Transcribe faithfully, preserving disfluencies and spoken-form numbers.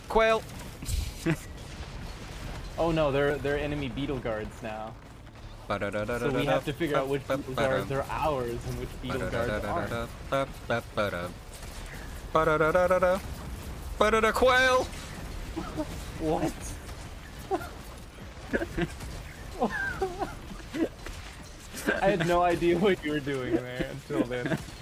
Quail! Oh no, they're they're enemy beetle guards now. So we have to figure out which beetle guards are ours and which beetle guards aren't. Quail! What? I had no idea what you were doing there until then.